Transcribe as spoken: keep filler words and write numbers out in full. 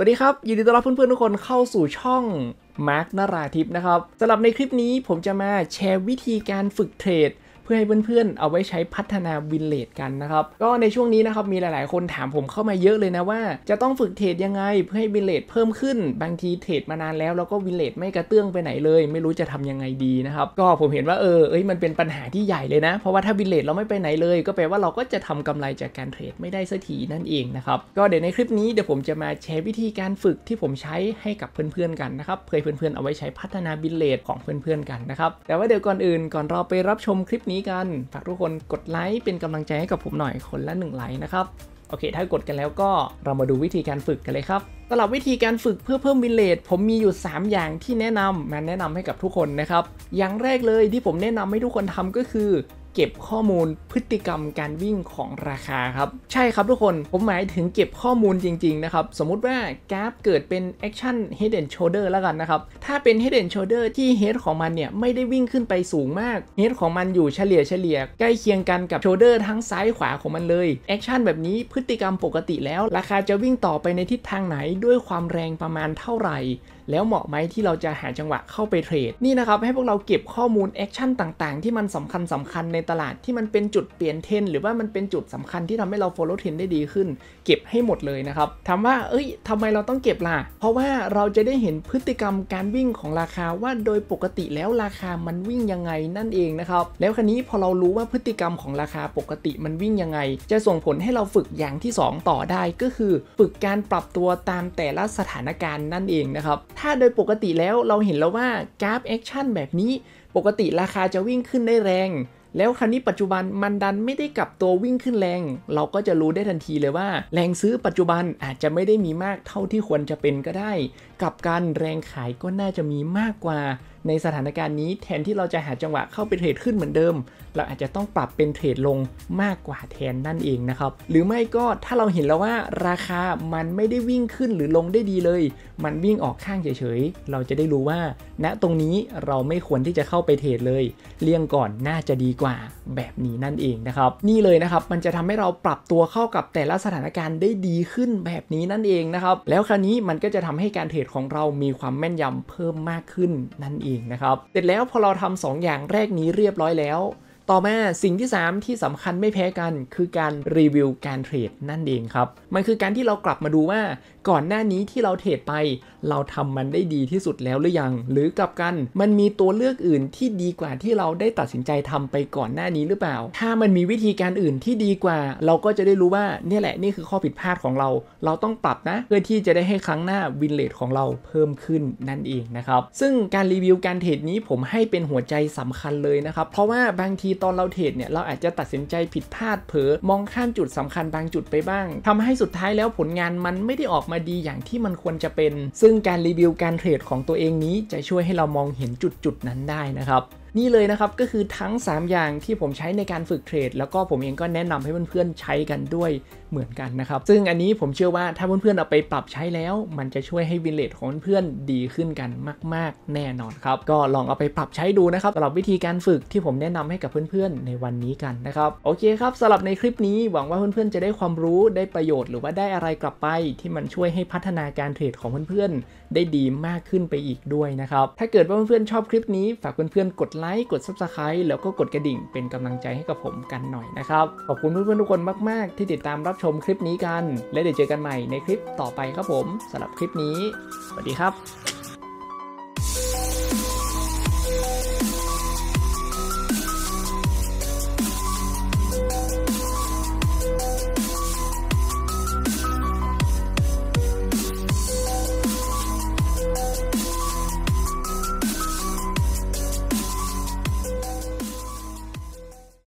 วัสดีครับยินดีต้อนรับเพื่อนๆทุกคนเข้าสู่ช่องมาร์คนราธิปนะครับสำหรับในคลิปนี้ผมจะมาแชร์วิธีการฝึกเทรดเพื่อให้เพื่อนๆเอาไว้ใช้พัฒนาวินเลทกันนะครับก็ในช่วงนี้นะครับมีหลายๆคนถามผมเข้ามาเยอะเลยนะว่าจะต้องฝึกเทรดยังไงเพื่อให้วินเลทเพิ่มขึ้นบางทีเทรดมานานแล้วแล้วก็วินเลทไม่กระเตื้องไปไหนเลยไม่รู้จะทำยังไงดีนะครับก็ผมเห็นว่าเออเอ้ยมันเป็นปัญหาที่ใหญ่เลยนะเพราะว่าถ้าวินเลทเราไม่ไปไหนเลยก็แปลว่าเราก็จะทำกำไรจากการเทรดไม่ได้สักทีนั่นเองนะครับก็เดี๋ยวในคลิปนี้เดี๋ยวผมจะมาแชร์วิธีการฝึกที่ผมใช้ให้กับเพื่อนๆกันนะครับเพื่อเพื่อนๆเอาไว้ใช้พัฒนาวินเลทของเพื่อนๆกันนะครับแต่ว่าเดี๋ยวก่อนอื่นก่อนเราไปรับชมคลิปนี้กันฝากทุกคนกดไลค์เป็นกำลังใจให้กับผมหน่อยคนละหนึ่งไลค์นะครับโอเคถ้ากดกันแล้วก็เรามาดูวิธีการฝึกกันเลยครับสำหรับวิธีการฝึกเพื่อเพิ่มวินเลทผมมีอยู่สามอย่างที่แนะนำมาแนะนำให้กับทุกคนนะครับอย่างแรกเลยที่ผมแนะนำให้ทุกคนทำก็คือเก็บข้อมูลพฤติกรรมการวิ่งของราคาครับใช่ครับทุกคนผมหมายถึงเก็บข้อมูลจริงๆนะครับสมมุติว่ากราฟเกิดเป็น action head and shoulder แล้วกันนะครับถ้าเป็น head and shoulder ที่ head ของมันเนี่ยไม่ได้วิ่งขึ้นไปสูงมาก head ของมันอยู่เฉลี่ยเฉลี่ยใกล้เคียงกันกับ shoulder ทั้งซ้ายขวาของมันเลย action แบบนี้พฤติกรรมปกติแล้วราคาจะวิ่งต่อไปในทิศทางไหนด้วยความแรงประมาณเท่าไหร่แล้วเหมาะไหมที่เราจะหาจังหวะเข้าไปเทรดนี่นะครับให้พวกเราเก็บข้อมูลแอคชั่นต่างๆที่มันสำคัญสำคัญในตลาดที่มันเป็นจุดเปลี่ยนเทรนหรือว่ามันเป็นจุดสำคัญที่ทำให้เรา follow trend ได้ดีขึ้นเก็บให้หมดเลยนะครับถามว่าเอ้ยทำไมเราต้องเก็บล่ะเพราะว่าเราจะได้เห็นพฤติกรรมการวิ่งของราคาว่าโดยปกติแล้วราคามันวิ่งยังไงนั่นเองนะครับแล้วคราวนี้พอเรารู้ว่าพฤติกรรมของราคาปกติมันวิ่งยังไงจะส่งผลให้เราฝึกอย่างที่สองต่อได้ก็คือฝึกการปรับตัวตามแต่ละสถานการณ์นั่นเองนะครับถ้าโดยปกติแล้วเราเห็นแล้วว่ากราฟแอคชั่นแบบนี้ปกติราคาจะวิ่งขึ้นได้แรงแล้วคราวนี้ปัจจุบันมันดันไม่ได้กลับตัววิ่งขึ้นแรงเราก็จะรู้ได้ทันทีเลยว่าแรงซื้อปัจจุบันอาจจะไม่ได้มีมากเท่าที่ควรจะเป็นก็ได้กับการแรงขายก็น่าจะมีมากกว่าในสถานการณ์นี้แทนที่เราจะหาจังหวะเข้าไปเทรดขึ้นเหมือนเดิมเราอาจจะต้องปรับเป็นเทรดลงมากกว่าแทนนั่นเองนะครับหรือไม่ก็ถ้าเราเห็นแล้วว่าราคามันไม่ได้วิ่งขึ้นหรือลงได้ดีเลยมันวิ่งออกข้างเฉยๆเราจะได้รู้ว่าณตรงนี้เราไม่ควรที่จะเข้าไปเทรดเลยเลี่ยงก่อนน่าจะดีกว่าแบบนี้นั่นเองนะครับนี่เลยนะครับมันจะทำให้เราปรับตัวเข้ากับแต่ละสถานการณ์ได้ดีขึ้นแบบนี้นั่นเองนะครับแล้วคราวนี้มันก็จะทำให้การเทรดของเรามีความแม่นยำเพิ่มมากขึ้นนั่นเองนะครับเสร็จแล้วพอเราทำสองอย่างแรกนี้เรียบร้อยแล้วต่อมาสิ่งที่สามที่สำคัญไม่แพ้กันคือการรีวิวการเทรดนั่นเองครับมันคือการที่เรากลับมาดูว่าก่อนหน้านี้ที่เราเทรดไปเราทำมันได้ดีที่สุดแล้วหรือยังหรือกลับกันมันมีตัวเลือกอื่นที่ดีกว่าที่เราได้ตัดสินใจทำไปก่อนหน้านี้หรือเปล่าถ้ามันมีวิธีการอื่นที่ดีกว่าเราก็จะได้รู้ว่านี่แหละนี่คือข้อผิดพลาดของเราเราต้องปรับนะเพื่อที่จะได้ให้ครั้งหน้าวินเลทของเราเพิ่มขึ้นนั่นเองนะครับซึ่งการรีวิวการเทรดนี้ผมให้เป็นหัวใจสำคัญเลยนะครับเพราะว่าบางทีตอนเราเทรดเนี่ยเราอาจจะตัดสินใจผิดพลาดเผลอมองข้ามจุดสำคัญบางจุดไปบ้างทำให้สุดท้ายแล้วผลงานมันไม่ได้ออกมาดีอย่างที่มันควรจะเป็นซึ่งการรีวิวการเทรดของตัวเองนี้จะช่วยให้เรามองเห็นจุดๆนั้นได้นะครับนี่เลยนะครับก็คือทั้งสามอย่างที่ผมใช้ในการฝึกเทรดแล้วก็ผมเองก็แนะนำให้เพื่อนๆใช้กันด้วยเหมือนกันนะครับซึ่งอันนี้ผมเชื่อว่าถ้าเพื่อนๆเอาไปปรับใช้แล้วมันจะช่วยให้วินเลทของเพื่อนๆดีขึ้นกันมากๆแน่นอนครับก็ลองเอาไปปรับใช้ดูนะครับสำหรับวิธีการฝึกที่ผมแนะนำให้กับเพื่อนๆในวันนี้กันนะครับโอเคครับสำหรับในคลิปนี้หวังว่าเพื่อนๆจะได้ความรู้ได้ประโยชน์หรือว่าได้อะไรกลับไปที่มันช่วยให้พัฒนาการเทรดของเพื่อนๆได้ดีมากขึ้นไปอีกด้วยนะครับถ้าเกิดว่าเพื่อนๆชอบคลิปนี้ฝากเพื่อนๆกดไลค์กด ซับสไครบ์ แล้วก็กดกระดิ่งเป็นกำลังใจให้กับผมกันหน่อยนะครับขอบคุณเพื่อนๆทุกคนมากๆที่ติดตามรับชมคลิปนี้กันและเดี๋ยวเจอกันใหม่ในคลิปต่อไปครับผมสำหรับคลิปนี้สวัสดีครับ